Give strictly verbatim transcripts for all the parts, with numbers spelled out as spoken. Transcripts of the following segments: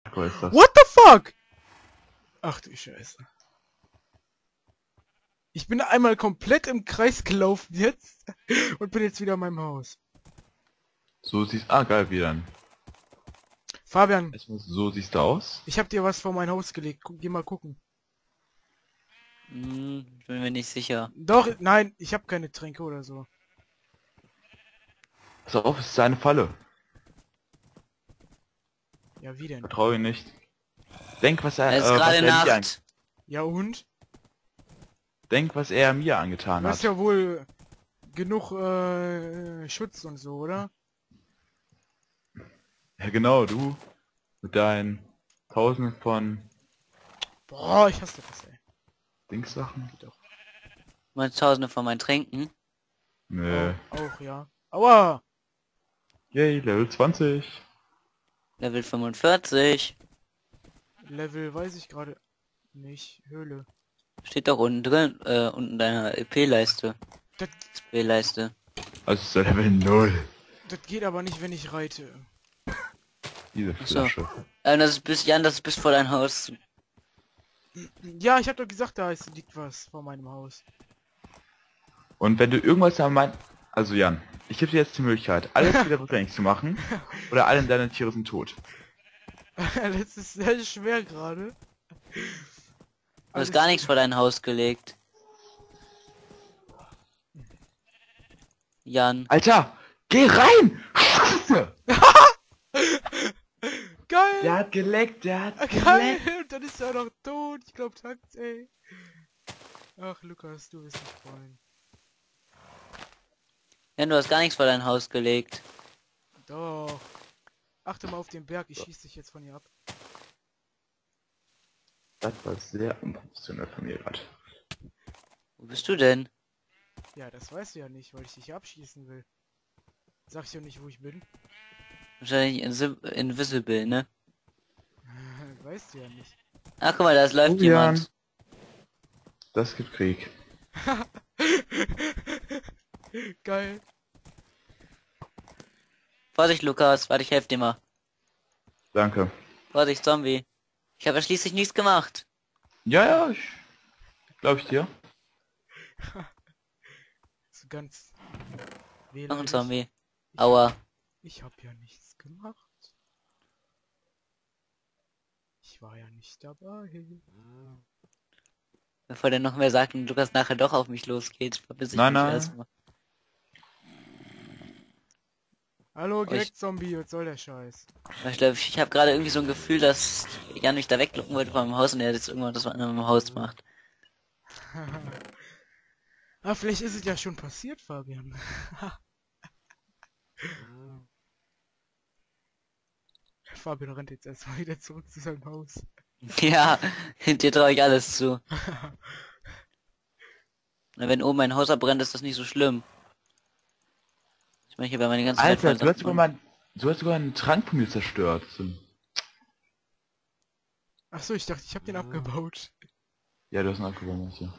Hardcore ist das. What the fuck? Ach du Scheiße. Ich bin einmal komplett im Kreis gelaufen jetzt und bin jetzt wieder in meinem Haus. So siehst ah geil wie dann. Fabian, Erstmal so siehst du aus. ich hab dir was vor mein Haus gelegt. Guck, geh mal gucken. Hm, bin mir nicht sicher. Doch, nein, ich habe keine Tränke oder so. Pass auf, es ist eine Falle. Ja, wie denn? Vertraue ihm nicht. Denk, was er, Es ist äh, was gerade er mir an, Nacht. Ja und? denk, was er mir angetan Du hast hat. ja wohl genug äh, Schutz und so, oder? Ja genau, du mit deinen Tausenden von Boah, ich hasse das, ey. Dingssachen. Geht doch. Mal Tausende von meinen Tränken. Nö. Auch, auch, ja. Aua! Yay, Level zwanzig. Level fünfundvierzig. Level weiß ich gerade nicht. Höhle. Steht doch unten drin, äh, unten in deiner E P-Leiste. Das, X P-Leiste. Also ist der Level null. das geht aber nicht, wenn ich reite. Diese Ach so. Flasche. Äh, das ist bis, Jan, das ist bis vor dein Haus. Ja, ich hab doch gesagt, da ist, liegt was vor meinem Haus. Und wenn du irgendwas an mein... Also Jan, ich gebe dir jetzt die Möglichkeit, alles wieder rückgängig zu machen. Oder alle deine Tiere sind tot. Das ist sehr schwer gerade. Du hast gar nichts vor dein Haus gelegt. Jan. Alter, geh rein! Scheiße! Geil! Der hat geleckt, der hat Geil! geleckt. Dann ist er noch tot. Ich glaub, takt, ey. Ach, Lukas, du wirst mich freuen. Jan, du hast gar nichts vor dein Haus gelegt. Doch. Achte mal auf den Berg, ich schieß dich jetzt von hier ab. Das war sehr unprofessionell von mir gerade. Wo bist du denn? Ja, das weißt du ja nicht, weil ich dich abschießen will. Sag ich ja nicht, wo ich bin. Wahrscheinlich insi- invisible, ne? Weißt du ja nicht. Ach, guck mal, da läuft Oh, Jan. jemand. Das gibt Krieg. Geil. Vorsicht, Lukas. Warte, ich helfe dir mal. Danke. Vorsicht, Zombie. Ich habe ja schließlich nichts gemacht. Ja, ja, ich... Glaube ich dir. So ganz... Noch ein wehleidig. Zombie. Ich, Aua. ich hab ja nichts gemacht. Ich war ja nicht dabei. Bevor der noch mehr sagt und Lukas nachher doch auf mich losgeht, verpiss ich Nein, mich nein. erstmal. Hallo, ich- Gag-Zombie, was soll der Scheiß? Ich glaube, ich habe gerade irgendwie so ein Gefühl, dass Jan mich da weglocken wollte von meinem Haus und er jetzt irgendwann das mit meinem Haus macht. Ah, vielleicht ist es ja schon passiert, Fabian. Fabian rennt jetzt erstmal wieder zurück zu seinem Haus. Ja, dir traue ich alles zu. Na, wenn oben mein Haus abbrennt, ist das nicht so schlimm. Ich meine, hier wäre meine ganze Alter, wertvolle du hast Sachen sogar drin. mal... Du hast sogar einen Trank von mir zerstört. So- Ach so, ich dachte, ich habe den abgebaut. Ja, du hast ihn abgewonnen, ja.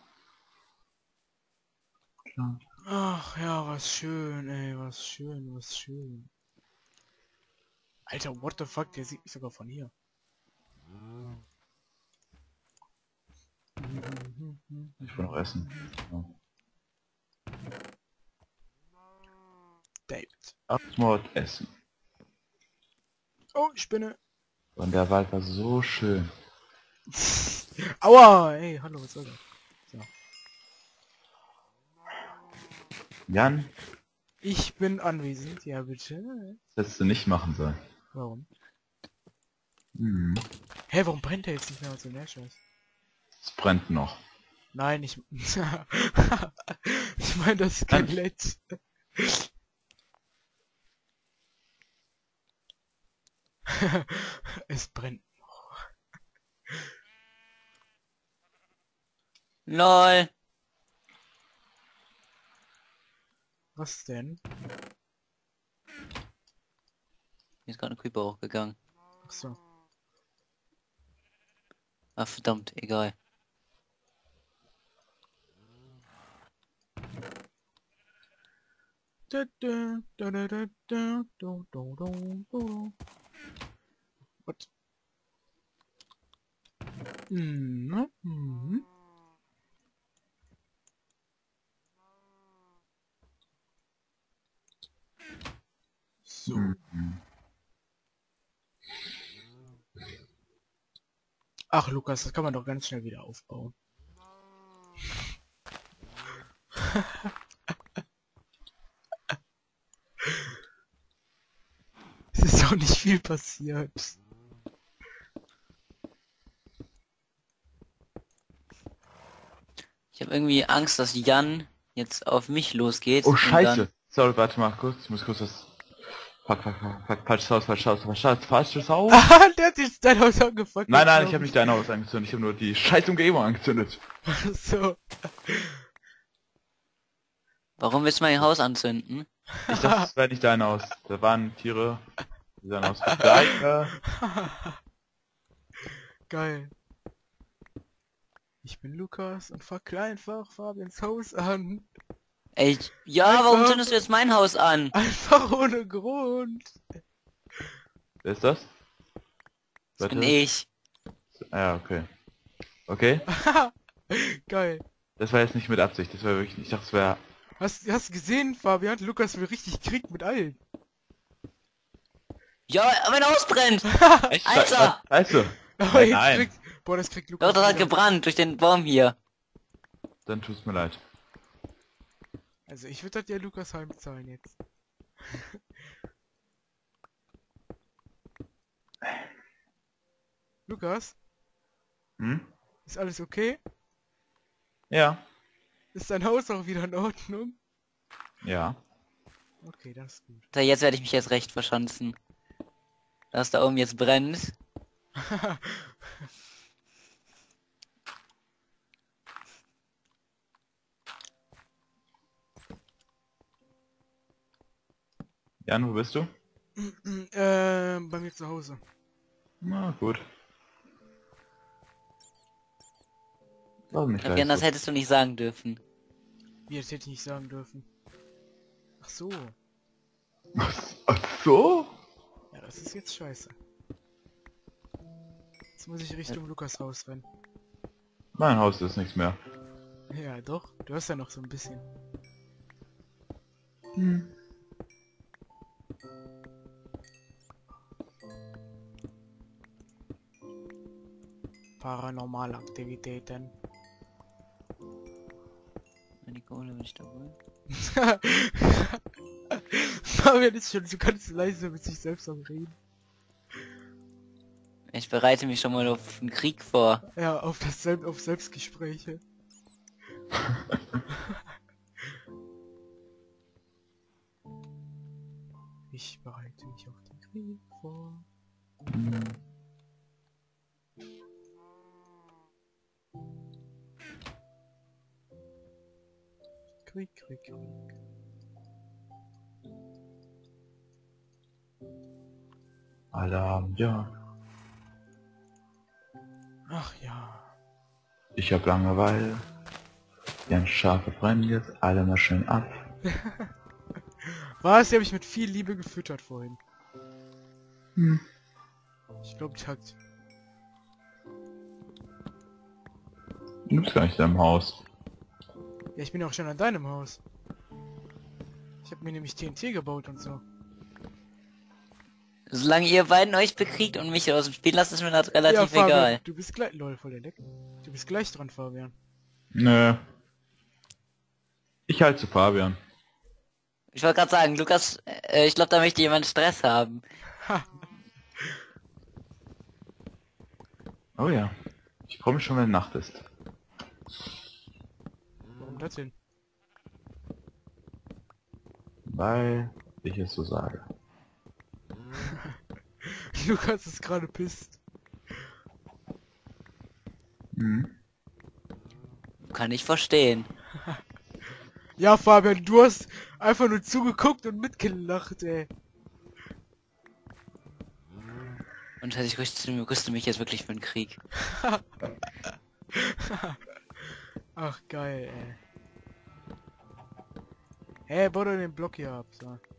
Klar. Ach ja, was schön, ey, was schön, was schön. Alter, what the fuck, der sieht mich sogar von hier. Ich will noch essen. Ja. David. Abmord essen. Oh, Spinne. Und der Wald war so schön. Aua, ey, hallo, was soll das? So. Jan, Ich bin anwesend, ja bitte. das hättest du nicht machen sollen. Warum? Hm. Hä, warum brennt der jetzt nicht mehr als der Scheiß? Es brennt noch. Nein, ich... ich meine das Skelett. Es brennt noch. LOL. Was denn? Hier ist gerade ein Creeper hochgegangen. Ach so. Ah, verdammt, egal. Da, da, da, da, da, da, da, da, da, da. What? Mhm. Mhm. So. Mhm. Ach, Lukas, das kann man doch ganz schnell wieder aufbauen. Es ist doch nicht viel passiert. Ich habe irgendwie Angst, dass Jan jetzt auf mich losgeht. Oh und Scheiße. Dann... Sorry, warte mal kurz. Ich muss kurz das... Fuck, fuck, fuck, fuck, falsches Haus, falsches Haus, falsches Haus, falsches Haus. Ah, der hat jetzt dein Haus angefangen. Nein, nein, ich habe nicht dein Haus angezündet. Ich habe nur die scheiß Umgebung angezündet. So. Warum willst du mein Haus anzünden? Ich dachte, das wäre nicht dein Haus. Da waren Tiere, die sahen aus wie Geiger. Geil. Ich bin Lukas und verklein einfach Fabians Haus an. Ey, ja, Einfach- warum zündest du jetzt mein Haus an? Einfach ohne Grund. Wer ist das? Das bin Warte. ich. Ja, okay. Okay. Geil. Das war jetzt nicht mit Absicht. Das war wirklich nicht. Ich dachte, es wäre... Hast, hast du gesehen, Fabian? Lukas will richtig Krieg mit allen. Ja, mein Haus brennt! Echt? Alter! Scheiße. Aber Nein, jetzt nein. kriegt... Boah, das kriegt Lukas Doch, das hat wieder. gebrannt durch den Baum hier. Dann tut's mir leid. Also ich würde das ja Lukas heimzahlen jetzt. Lukas, Hm? ist alles okay? Ja. Ist dein Haus auch wieder in Ordnung? Ja. Okay, das ist gut. So, jetzt werde ich mich jetzt recht verschanzen. Dass da oben jetzt brennt. Jan, wo bist du? äh, bei mir zu Hause. Na gut. Warum nicht Fabian, gleich das so? hättest du nicht sagen dürfen. Wie, das hätte ich nicht sagen dürfen. Ach so. Ach so? Ja, das ist jetzt scheiße. Jetzt muss ich Richtung Lukas Haus rennen. Mein Haus ist nichts mehr. Ja, doch. Du hast ja noch so ein bisschen. Hm. Paranormale Aktivitäten. Die Kohle will ich da holen. Fabian ist schon so ganz leise mit sich selbst am Reden. Ich bereite mich schon mal auf einen Krieg vor. Ja, auf das Sel auf Selbstgespräche. Ich bereite mich auf den Krieg vor. Krieg, Krieg, Krieg. Alarm, ja. Ach ja. Ich hab Langeweile. Die Schafe brennen jetzt alle mal schön ab. Was? Die habe ich mit viel Liebe gefüttert vorhin. Hm. Ich glaube, die hat... Du bist gar nicht in deinem Haus. Ja, ich bin ja auch schon an deinem Haus. Ich habe mir nämlich T N T gebaut und so. Solange ihr beiden euch bekriegt und mich aus dem Spiel lasst, ist mir das relativ ja, Fabian, egal. du bist gleich... Lol, voll der Leck. Du bist gleich dran, Fabian. Nö. Ich halte zu Fabian. Ich wollte gerade sagen, Lukas, äh, ich glaube, da möchte jemand Stress haben. Ha. Oh ja. Ich freue mich schon, wenn Nacht ist. Warum das denn? Weil ich es so sage. Lukas ist gerade pisst. Mhm. Kann ich verstehen. Ja, Fabian, du hast einfach nur zugeguckt und mitgelacht, ey. Und ich rüste, rüste mich jetzt wirklich für den Krieg. Ach, geil, ey. Hey, bau doch den Block hier ab, so.